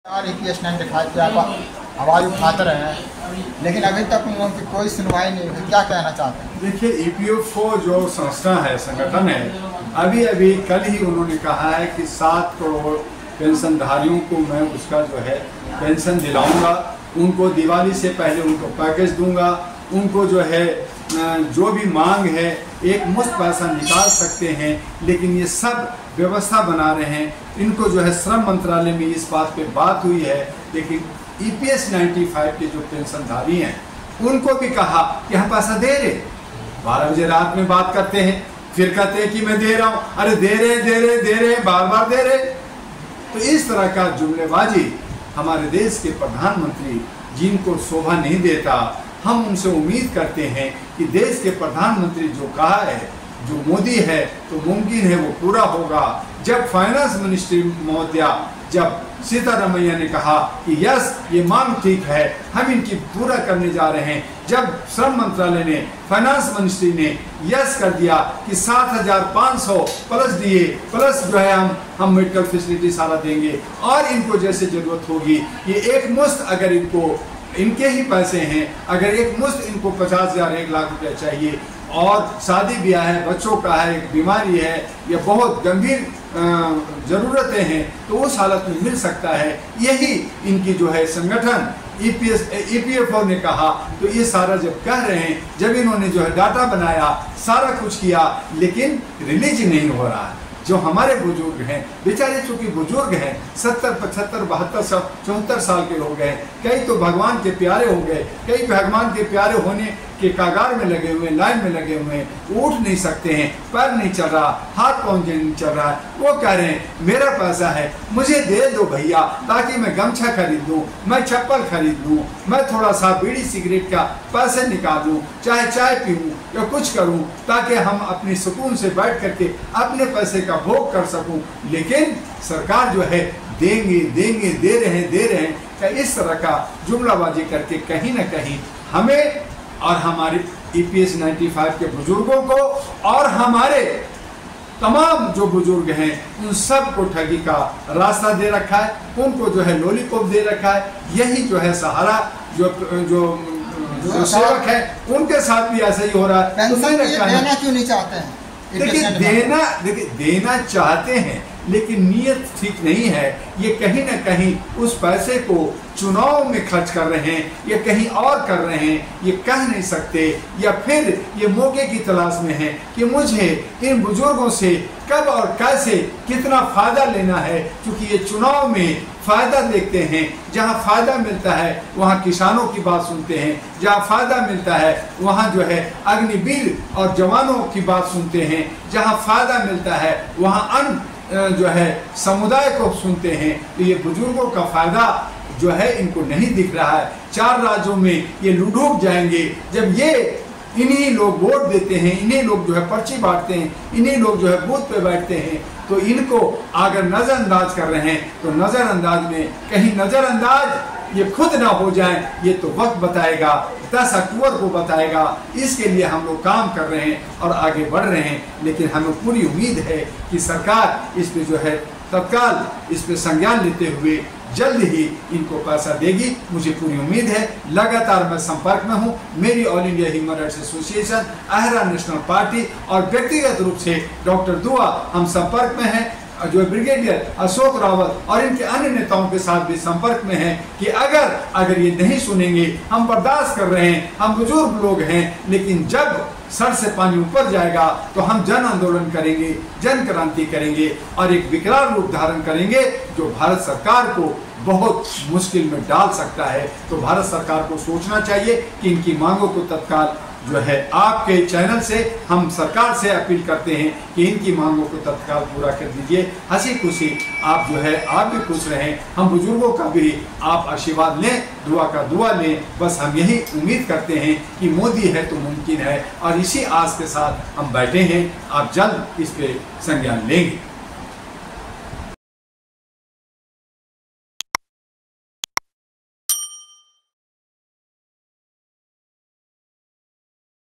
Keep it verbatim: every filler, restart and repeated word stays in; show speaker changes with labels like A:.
A: ई P S ninety five की आप आवाज़ उठाते रहे हैं, लेकिन अभी तक उन लोगों की कोई सुनवाई नहीं हुई। क्या कहना चाहते हैं?
B: देखिए, ई पी एफ ओ जो संस्था है, संगठन है, अभी अभी कल ही उन्होंने कहा है कि सात करोड़ पेंशनधारियों को मैं उसका जो है पेंशन दिलाऊंगा, उनको दिवाली से पहले उनको पैकेज दूंगा, उनको जो है जो भी मांग है एक मुश्त पैसा निकाल सकते हैं, लेकिन ये सब व्यवस्था बना रहे हैं। इनको जो है श्रम मंत्रालय में इस बात पे बात हुई है, लेकिन E P S ninety five के जो पेंशनधारी हैं उनको भी कहा कि हम पैसा दे रहे, बारह बजे रात में बात करते हैं, फिर कहते हैं कि मैं दे रहा हूँ, अरे दे रहे दे रहे दे रहे बार बार दे रहे। तो इस तरह का जुमलेबाजी हमारे देश के प्रधानमंत्री, जिनको शोभा नहीं देता, हम उनसे उम्मीद करते हैं कि देश के प्रधानमंत्री जो कहा है, जो मोदी है, तो मुमकिन है वो पूरा होगा। जब फाइनेंस मिनिस्ट्री महोदया, जब सीतारमैया ने कहा कि यस ये मांग ठीक है, हम इनकी पूरा करने जा रहे हैं, जब श्रम मंत्रालय ने, फाइनेंस मिनिस्ट्री ने यस कर दिया कि सात हजार पाँच सौ प्लस दिए प्लस जो है हम हम मेडिकल फैसिलिटी सारा देंगे, और इनको जैसे जरूरत होगी ये एक मुश्त, अगर इनको इनके ही पैसे हैं, अगर एक मुश्त इनको पचास हजार एक लाख रुपया चाहिए, और शादी ब्याह है, बच्चों का है, एक बीमारी है या बहुत गंभीर ज़रूरतें हैं, तो उस हालत में मिल सकता है। यही इनकी जो है संगठन E P S E P F O ने कहा। तो ये सारा जब कह रहे हैं, जब इन्होंने जो है डाटा बनाया, सारा कुछ किया, लेकिन रिलीज नहीं हो रहा है। जो हमारे बुजुर्ग हैं, बेचारे चूंकि बुजुर्ग हैं, सत्तर पचहत्तर बहत्तर चौहत्तर साल के हो गए, कई तो भगवान के प्यारे हो गए, कई भगवान के प्यारे होने के कागार में लगे हुए, लाइन में लगे हुए हैं, उठ नहीं सकते हैं, पैर नहीं चल रहा, हाथ पाँव नहीं चल रहा है। वो कह रहे हैं मेरा पैसा है, मुझे दे दो भैया, ताकि मैं गमछा खरीद लूँ, मैं चप्पल खरीद लूँ, मैं थोड़ा सा बीड़ी सिगरेट का पैसे निकाल लूँ, चाहे चाय पीऊँ या कुछ करूँ, ताकि हम अपनी सुकून से बैठ करके अपने पैसे का भोग कर सकूँ। लेकिन सरकार जो है देंगे देंगे दे रहे हैं दे रहे हैं, इस तरह का जुमलाबाजी करके कहीं ना कहीं हमें और हमारे E P S ninety five के बुजुर्गों को और हमारे तमाम जो बुजुर्ग हैं उन सब को ठगी का रास्ता दे रखा है, उनको जो है लॉलीपॉप दे रखा है। यही जो है सहारा जो जो जो सेवक है उनके साथ भी ऐसा ही हो रहा है।
A: देना क्यों नहीं चाहते हैं?
B: देखिए देना देखिए देना चाहते हैं, लेकिन नीयत ठीक नहीं है। ये कहीं ना कहीं उस पैसे को चुनाव में खर्च कर रहे हैं, ये कहीं और कर रहे हैं, ये कह नहीं सकते, या फिर ये मौके की तलाश में है कि मुझे इन बुजुर्गों से कब और कैसे कितना फायदा लेना है। क्योंकि ये चुनाव में फायदा देखते हैं, जहां फायदा मिलता है वहां किसानों की बात सुनते हैं, जहां फायदा मिलता है वहां जो है अग्निवीर और जवानों की बात सुनते हैं, जहां फायदा मिलता है वहां अन्य जो है समुदाय को सुनते हैं। तो ये बुजुर्गों का फायदा जो है इनको नहीं दिख रहा है। चार राज्यों में ये लुढ़क जाएंगे जब ये इन्हीं लोग वोट देते हैं, इन्हीं लोग जो है पर्ची बांटते हैं, इन्हीं लोग जो है बूथ पे बैठते हैं। तो इनको अगर नज़रअंदाज कर रहे हैं तो नज़रअंदाज में कहीं नज़रअंदाज ये खुद ना हो जाए, ये तो वक्त बताएगा, दस अक्टूबर को बताएगा। इसके लिए हम लोग काम कर रहे हैं और आगे बढ़ रहे हैं, लेकिन हमें पूरी उम्मीद है कि सरकार इस पे जो है तत्काल इस पे संज्ञान लेते हुए जल्द ही इनको पैसा देगी। मुझे पूरी उम्मीद है। लगातार मैं संपर्क में हूँ। मेरी all India human rights association, अहरा नेशनल पार्टी और व्यक्तिगत रूप से डॉक्टर दुआ हम संपर्क में हैं, जो ब्रिगेडियर अशोक रावत और इनके अन्य नेताओं के साथ भी संपर्क में हैं कि अगर अगर ये नहीं सुनेंगे, हम बर्दाश्त कर रहे हैं, हम बुजुर्ग लोग हैं, लेकिन जब सर से पानी ऊपर जाएगा तो हम जन आंदोलन करेंगे, जन क्रांति करेंगे और एक विकराल रूप धारण करेंगे जो भारत सरकार को बहुत मुश्किल में डाल सकता है। तो भारत सरकार को सोचना चाहिए कि इनकी मांगों को तत्काल जो है आपके चैनल से हम सरकार से अपील करते हैं कि इनकी मांगों को तत्काल पूरा कर दीजिए। हंसी खुशी आप जो है आप भी खुश रहें, हम बुजुर्गों का भी आप आशीर्वाद लें, दुआ का दुआ लें। बस हम यही उम्मीद करते हैं कि मोदी है तो मुमकिन है, और इसी आस के साथ हम बैठे हैं। आप जल्द इस पे संज्ञान लेंगे।